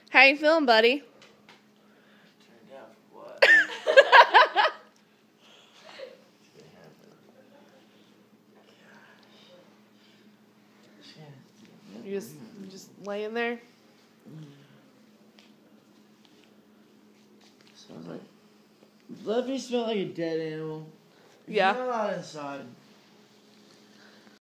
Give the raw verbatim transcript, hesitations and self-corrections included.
How you feeling, buddy? Turned down for what? You just, you just laying there? Smells like... Left me smell like a dead animal. There's Yeah. not a lot inside.